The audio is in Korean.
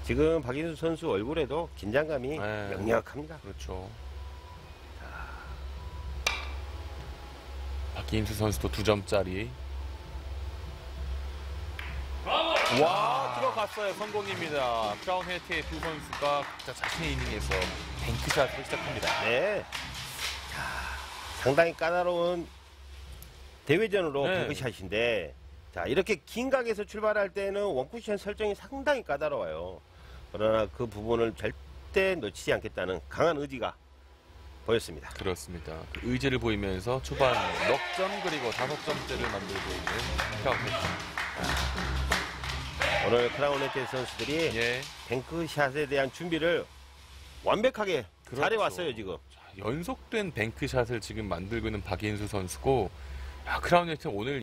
지금 박인수 선수 얼굴에도 긴장감이 네. 역력합니다. 그렇죠. 박인수 선수도 2점짜리. 와, 들어갔어요. 성공입니다. 크라운 헬트의 두 선수가 각자 자신의 이닝에서 뱅크샷을 시작합니다. 네. 상당히 까다로운 대회전으로 네. 뱅크샷인데, 자, 이렇게 긴 각에서 출발할 때는 원쿠션 설정이 상당히 까다로워요. 그러나 그 부분을 절대 놓치지 않겠다는 강한 의지가 보였습니다. 그렇습니다. 그 의지를 보이면서 초반 넉 점 그리고 5점째를 만들고 있는 크라운 헬트. 오늘 크라운 헬트 선수들이 예. 뱅크샷에 대한 준비를 완벽하게 그렇죠. 잘해왔어요, 지금. 자, 연속된 뱅크샷을 지금 만들고 있는 박인수 선수고, 크라운 헬트 오늘